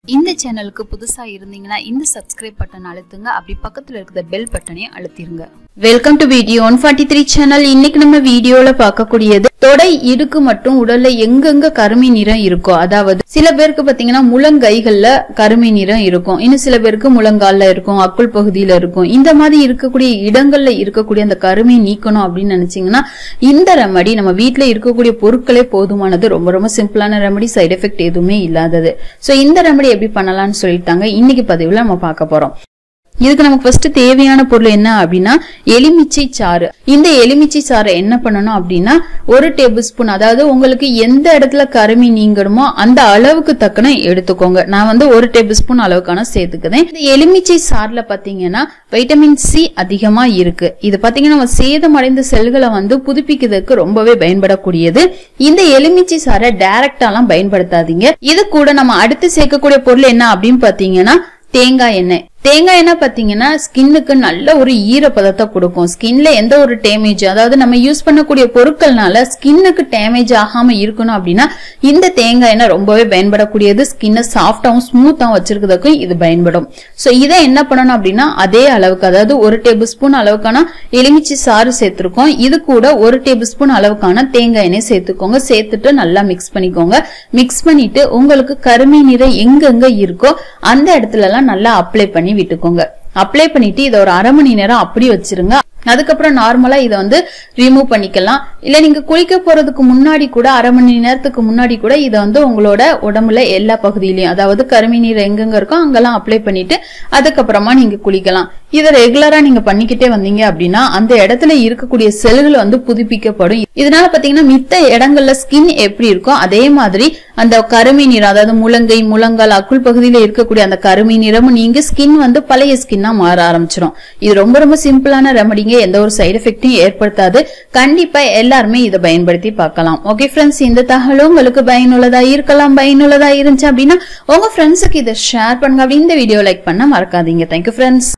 இந்த சேனலுக்கு புதுசா இருந்தீங்கன்னா இந்த சப்ஸ்கிரைப் பட்டன் அழுத்துங்க. அப்படி பக்கத்துல இருக்கிற பெல் பட்டனையும் அழுத்திருங்க. Welcome to video 143 channel. இன்னைக்கு நம்ம வீடியோல பார்க்கக்கூடியது தொடை இடுக்கு மற்றும் உடல்ல எங்கெங்க கருமை நிறம் இருக்கோ, அதாவது சில பேருக்கு பாத்தீங்கன்னா முழங்கைகள்ல கருமை நிறம் இருக்கும், இன்னும் சில பேருக்கு முழங்கால்ல இருக்கும், அக்குள் பகுதியில இருக்கும். இந்த மாதிரி இருக்கக்கூடிய இடங்கள்ல இருக்கக்கூடிய அந்த கருமை நீக்கணும் அப்படின்னு நினைச்சீங்கன்னா இந்த ரெமடி நம்ம வீட்டுல இருக்கக்கூடிய பொருட்களே போதுமானது. ரொம்ப ரொம்ப சிம்பிளான ரெமடி, சைடு எஃபெக்ட் எதுவுமே இல்லாதது. சோ இந்த ரெமடி எப்படி பண்ணலாம்னு சொல்லிட்டாங்க இன்னைக்கு பதிவுல நம்ம பார்க்க போறோம். இதுக்கு நமக்கு ஃபர்ஸ்ட் தேவையான பொருள் என்ன அப்படின்னா எலுமிச்சை சாறு. இந்த எலுமிச்சை சாறை என்ன பண்ணணும் அப்படின்னா 1 டேபிள் ஸ்பூன், அதாவது உங்களுக்கு எந்த இடத்துல கருமை நீங்கணுமோ அந்த அளவுக்கு தக்கன எடுத்துக்கோங்க. நான் 1 டேபிள் ஸ்பூன் அளவுக்கான சேர்த்துக்குதேன். இந்த எலுமிச்சை சாறுல பாத்தீங்கன்னா வைட்டமின் சி அதிகமா இருக்கு. இது பாத்தீங்கன்னா நம்ம சேதமடைந்த செல்களை புதுப்பிக்கிறதுக்கு ரொம்பவே பயன்படக்கூடியது. இந்த எலுமிச்சை சாறை டைரக்டாலாம் பயன்படுத்தாதீங்க. இது கூட நம்ம அடுத்து சேர்க்கக்கூடிய பொருள் என்ன அப்படின்னு பாத்தீங்கன்னா தேங்காய் எண்ணெய். தேங்காய் எண்ணெய் பாத்தீங்கன்னா ஸ்கின்னுக்கு நல்ல ஒரு ஈரப்பதத்தை கொடுக்கும். ஸ்கின்ல எந்த ஒரு டேமேஜ், அதாவது நம்ம யூஸ் பண்ணக்கூடிய பொருட்கள்னால ஸ்கின்னுக்கு டேமேஜ் ஆகாம இருக்கணும் அப்படின்னா இந்த தேங்காய் எண்ணெய் ரொம்பவே பயன்படக்கூடியது. ஸ்கின்னை சாஃப்டாவும் ஸ்மூத்தாவும் வச்சிருக்கிறதுக்கும் இது பயன்படும். சோ இதை என்ன பண்ணணும் அப்படின்னா அதே அளவுக்கு, அதாவது 1 டேபிள் ஸ்பூன் அளவுக்கான எலுமிச்சை சாறு சேர்த்திருக்கோம். இது கூட 1 டேபிள் ஸ்பூன் அளவுக்கான தேங்காய் எண்ணெய் சேர்த்துக்கோங்க. சேர்த்துட்டு நல்லா மிக்ஸ் பண்ணிக்கோங்க. மிக்ஸ் பண்ணிட்டு உங்களுக்கு கருமை நிறம் எங்கெங்க இருக்கோ அந்த இடத்துல எல்லாம் நல்லா அப்ளை பண்ணி விட்டுக்கோங்க. அப்ளை பண்ணிட்டு இதை ஒரு அரை மணி நேரம் அப்படி வச்சிருங்க. அதுக்கப்புறம் நார்மலா இதை ரிமூவ் பண்ணிக்கலாம். இல்ல நீங்க குளிக்க போறதுக்கு முன்னாடி கூட அரை மணி நேரத்துக்கு முன்னாடி கூட இதை உங்களோட உடம்புல எல்லா பகுதியிலயும், அதாவது கருமை நீர் எங்கெங்க இருக்கோ அங்கெல்லாம் அப்ளை பண்ணிட்டு அதுக்கப்புறமா நீங்க குளிக்கலாம். இதை ரெகுலரா நீங்க பண்ணிக்கிட்டே வந்தீங்க அப்படின்னா அந்த இடத்துல இருக்கக்கூடிய செல்கள் புதுப்பிக்கப்படும். இதனால பாத்தீங்கன்னா மித்த இடங்கள்ல ஸ்கின் எப்படி இருக்கோ அதே மாதிரி அந்த கருமை நீர், அதாவது முழங்கை, முழங்கால், அக்குள் பகுதியில இருக்கக்கூடிய அந்த கருமை நிறமும் நீங்க ஸ்கின் பழைய ஸ்கின்னா மாற ஆரம்பிச்சிடும். இது ரொம்ப ரொம்ப சிம்பிளான ரெமடிங்க, எந்த ஒரு சைடு எஃபெக்டையும் ஏற்படுத்தாது. கண்டிப்பா எல்லாருமே இதை பயன்படுத்தி பார்க்கலாம். ஓகே ஃப்ரெண்ட்ஸ், இந்த தகவல் உங்களுக்கு பயனுள்ளதா இருக்கலாம். பயனுள்ளதா இருந்துச்சு அப்படின்னா உங்க ஃப்ரெண்ட்ஸுக்கு இதை ஷேர் பண்ணுங்க. அப்படி இந்த வீடியோ லைக் பண்ண மறக்காதீங்க. Thank you friends.